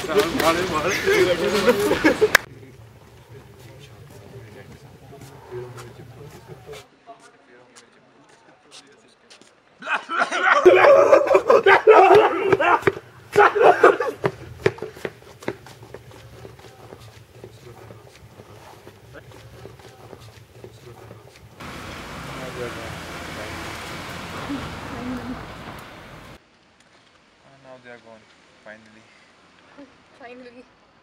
Now they are gone, finally. Finally.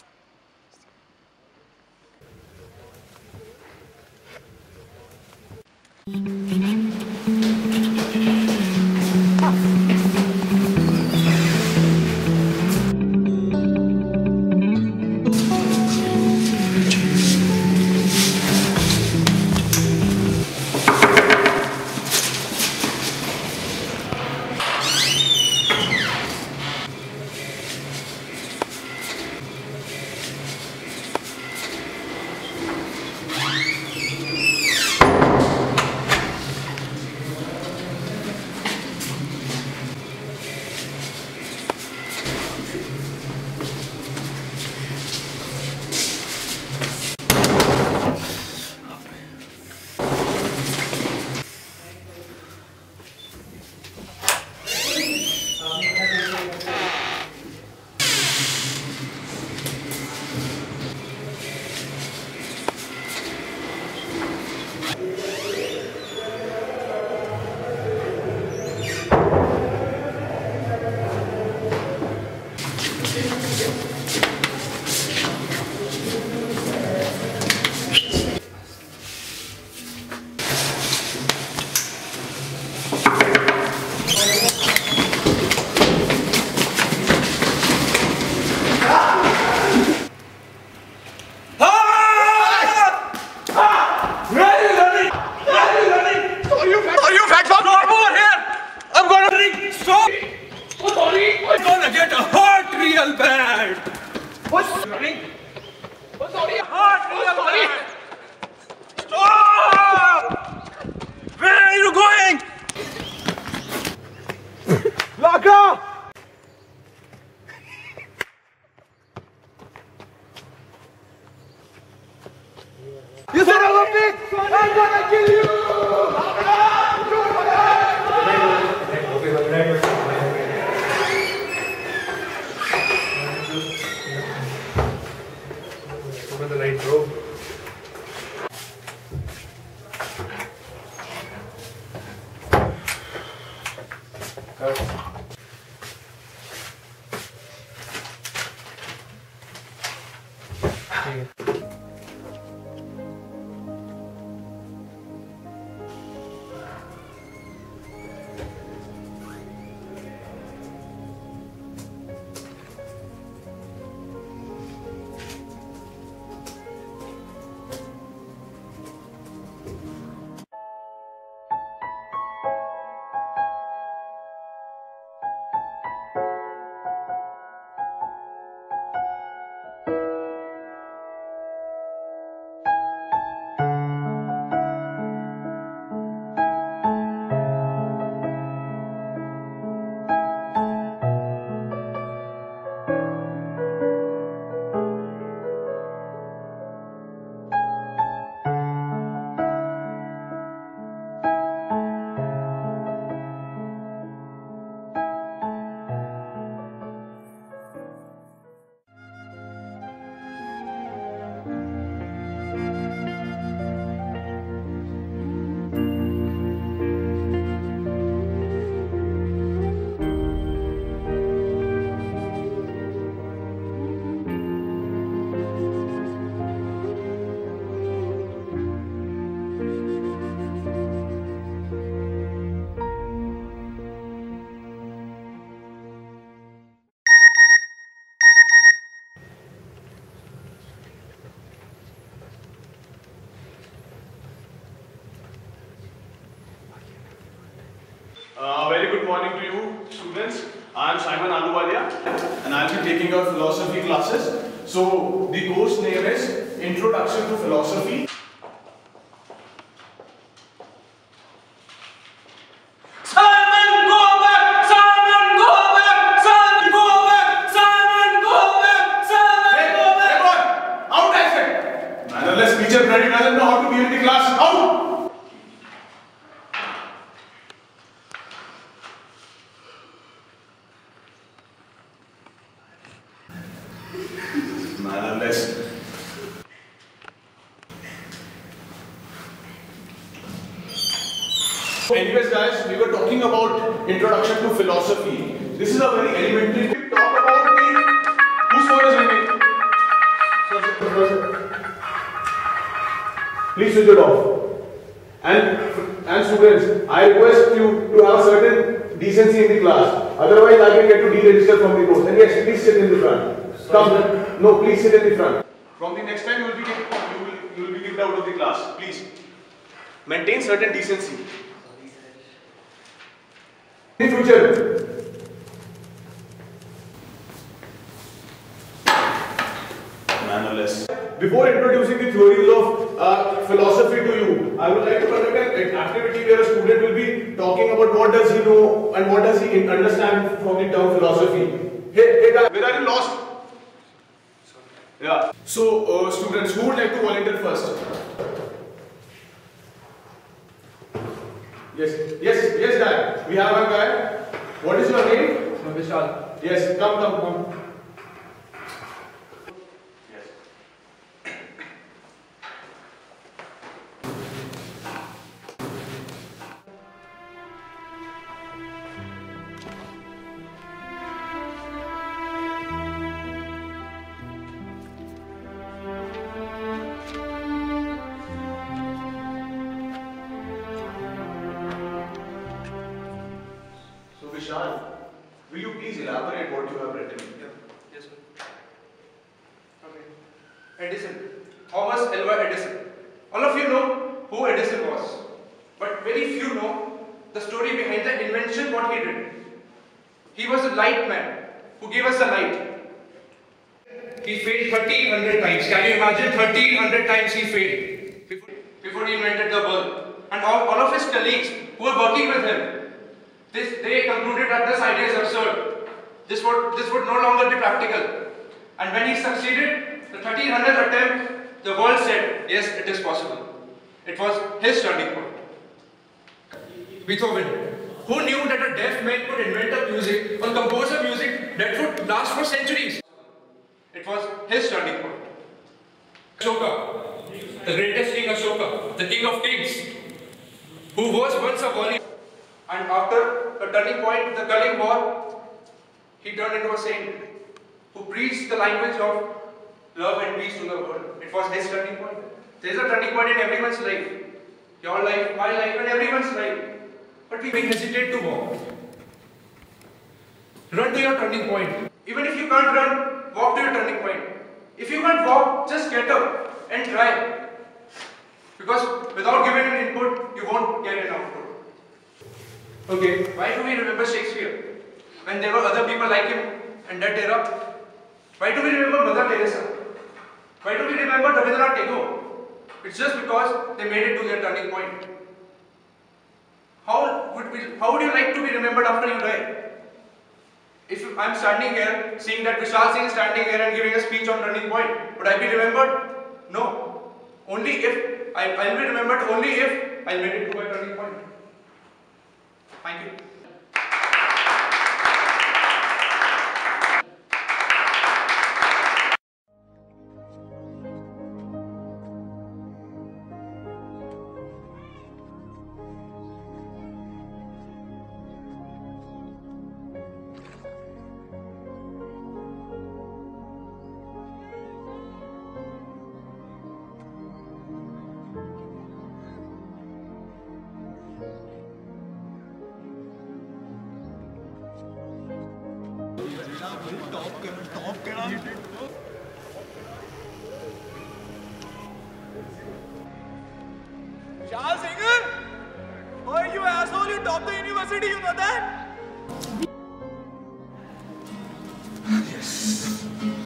You son of a bitch! I'm gonna kill you! Open the light, bro. Very good morning to you, students. I am Simon Aluwalia and I will be taking your philosophy classes. So, the course name is Introduction to Philosophy. Simon, go back! Simon, go back! Simon, go back! Simon, go back! Anyways guys, we were talking about introduction to philosophy. This is a very elementary talk about the whose phone is ringing? Please switch it off. And students, I request you to have a certain decency in the class. Otherwise, I can get to deregister from the course. And yes, please sit in the front. Come. No, please sit in the front. From the next time, you will be kicked out of the class. Please maintain certain decency. In future. Mannerless. Before introducing the theories of philosophy to you, I would like to conduct an activity where a student will be talking about what does he know and what does he understand from the term philosophy. Hey guys, where are you lost? Yeah. So, students, who would like to volunteer first? Yes, Dad. We have one guy. What is your name? Vishal. Yes, come. Vishal, will you please elaborate what you have written? Yes, sir. Okay. Edison. Thomas Alva Edison. All of you know who Edison was. But very few know the story behind the invention, what he did. He was a light man who gave us the light. He failed 1300 times. Can you imagine? 1300 times he failed before he invented the bulb. And all of his colleagues who were working with him, they concluded that this idea is absurd. This would no longer be practical. And when he succeeded, the 1300th attempt, the world said, yes, it is possible. It was his turning point. Beethoven, who knew that a deaf man could invent a music or compose a music that would last for centuries? It was his turning point. Ashoka, the greatest king Ashoka, the king of kings, who was once a warrior. And after a turning point, the Galling War, he turned into a saint who preached the language of love and peace to the world. It was his turning point. There is a turning point in everyone's life. Your life, my life, and everyone's life. But we hesitate to walk. Run to your turning point. Even if you can't run, walk to your turning point. If you can't walk, just get up and try. Because without giving an input, you won't get an output. Okay, why do we remember Shakespeare when there were other people like him in that era? Why do we remember Mother Teresa? Why do we remember Rabindranath Tagore? It's just because they made it to their turning point. How would you like to be remembered after you die? If I'm standing here, seeing that Vishal Singh is standing here and giving a speech on turning point, would I be remembered? No. I'll be remembered only if I made it to my turning point. Thank you. Charles Singer? Oh, you asshole, you topped the university, you know that? Yes.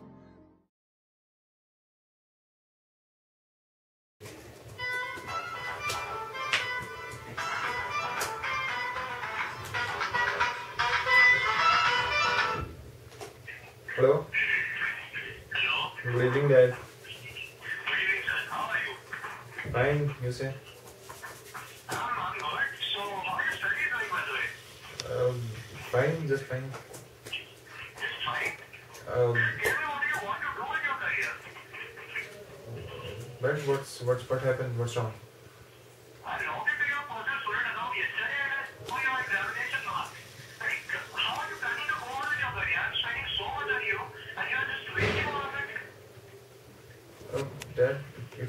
Hello? Hello. Good evening, Dad. Good evening, sir. How are you? Fine, you say? I'm good. So, how are your studies going, by the way? Fine, just fine. Just fine. Tell me, what do you want to do in your career? But what happened? What's wrong? I logged into your personal student account yesterday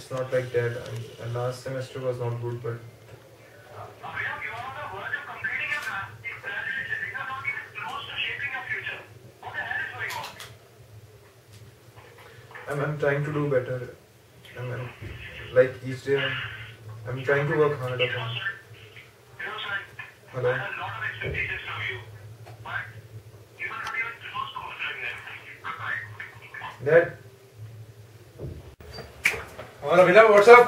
it's not like that. And last semester was not good, but Abhinav, you are on the verge of completing your graduation. You are not even close to shaping your future. What the hell is going on? I'm trying to do better. I'm like each day I'm trying to work harder. You know, sir, Hello. I have a lot of expectations from you. But you are not even close to fulfilling them. Goodbye. Dad. Well, Abhinav, what's up?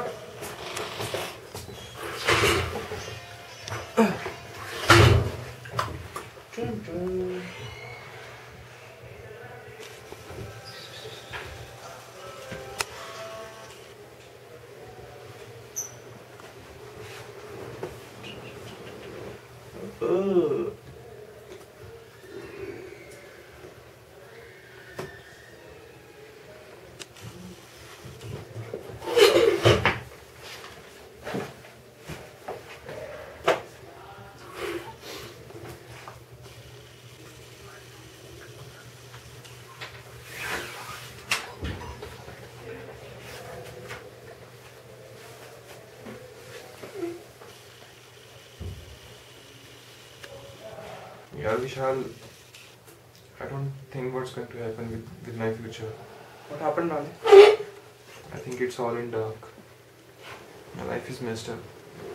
Yeah, Vishal, I don't think what's going to happen with my future. What happened, Nani? I think it's all in dark. My life is messed up.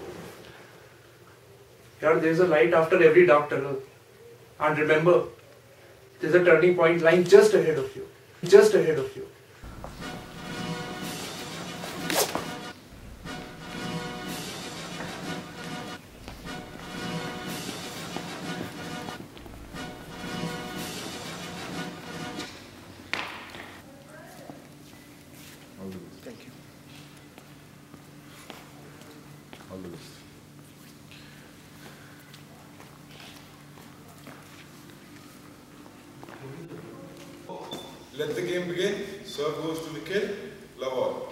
Here, there's a light after every dark tunnel. And remember, there's a turning point lying just ahead of you. Just ahead of you. Thank you. All the best. Let the game begin. Serve goes to the kid. Love all.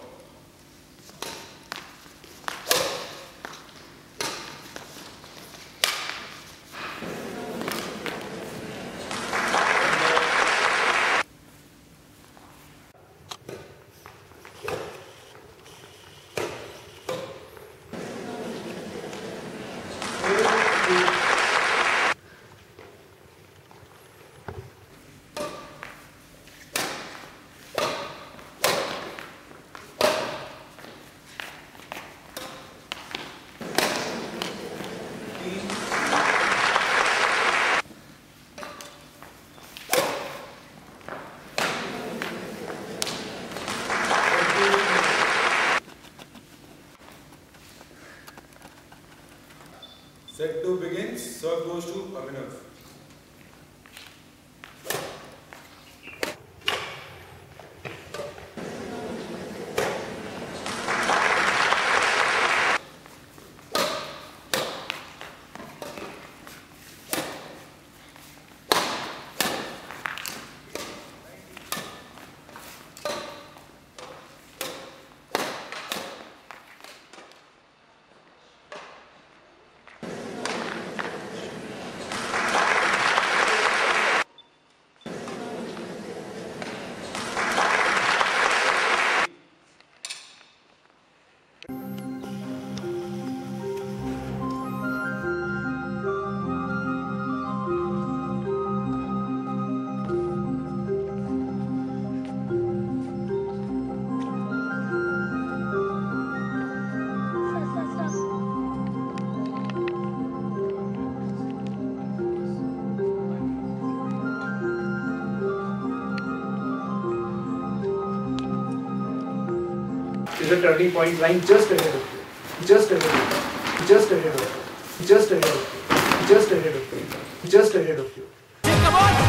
Set 2 begins. Serve goes to Abhinav. There's a turning point lying just ahead of you. Just ahead of you. Just ahead of you. Just ahead of you. Just ahead of you. Just ahead of you. Come on!